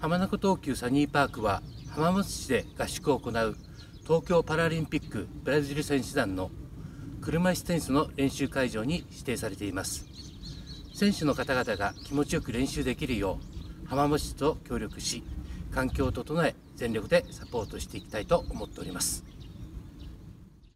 浜名湖東急サニーパークは浜松市で合宿を行う東京パラリンピックブラジル選手団の車椅子テニスの練習会場に指定されています。選手の方々が気持ちよく練習できるよう浜松市と協力し、環境を整え全力でサポートしていきたいと思っております。